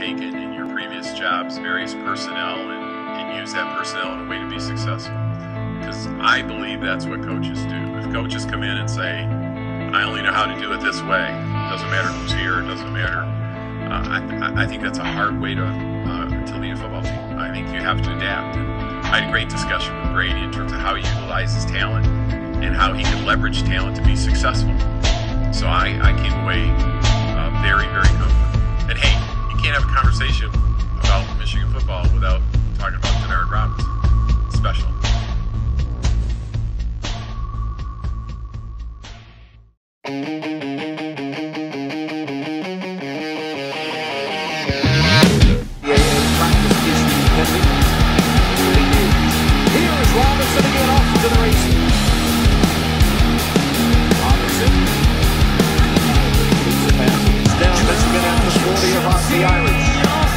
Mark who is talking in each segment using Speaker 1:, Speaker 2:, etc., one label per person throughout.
Speaker 1: taken in your previous jobs various personnel and use that personnel in a way to be successful? Because I believe that's what coaches do. If coaches come in and say, I only know how to do it this way, doesn't matter who's here, it doesn't matter, I think that's a hard way to lead a football team. I think you have to adapt. And I had a great discussion with Brady in terms of how he utilizes talent and how he can leverage talent to be successful. So I came away very, very confident. And hey, you can't have a conversation about Michigan football without talking about Denard Robinson. Special.
Speaker 2: Here is Robinson again off to the races. Robinson keeps the pass. It's down Michigan at the 40 of the Irish.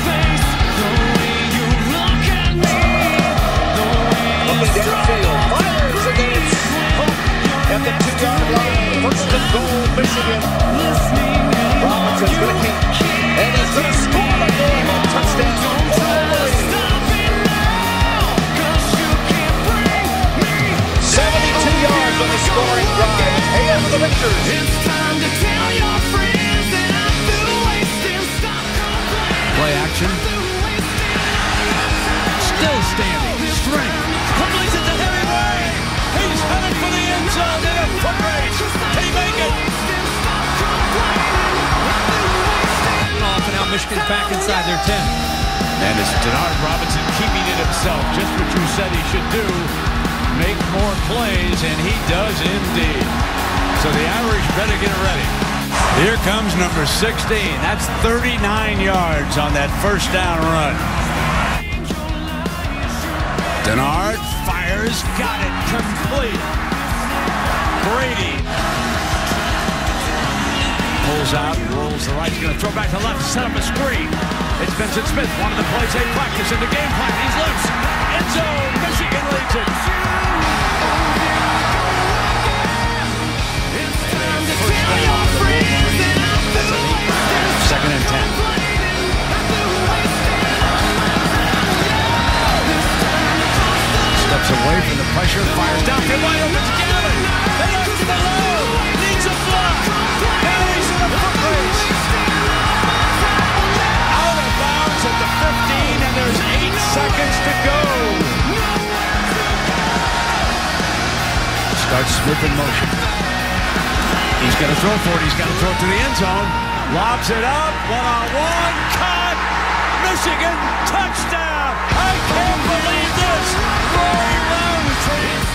Speaker 2: Looking downfield, fires against Hook at the 2-yard line. First and goal, Michigan. Robinson's going to keep, and he's going to score the game-winning touchdown. 72 yards on the scoring drive. Hand for the Victors. It's time to tell your friends that I'm through wasting stock. Play action. Still standing. Strength. Completes it to Hemingway. He's headed for the end zone in a foot race. Can he make it? Off and now Michigan's back inside their 10.
Speaker 3: And it's Denard Robinson keeping it himself. Just what you said he should do. Make more plays, and he does indeed. So the Irish better get ready. Here comes number 16. That's 39 yards on that first down run. Denard fires, got it complete. Brady pulls out, rolls the right, he's going to throw back to left, set up a screen. It's Vincent Smith, one of the plays they practice in the game plan. He's loose. End zone, Michigan leads it. Second and 10. Steps away from the pressure, fires down, they're wide open to Gavin. They look to the low, needs a block. Now he's in a foot race. Out of bounds at the 15, and there's 8 seconds to go. Starts Smith in motion. He's got to throw for it. He's got to throw it to the end zone. Lobs it up. One-on-one. Caught. Michigan touchdown. I can't believe this. Rory Roundtree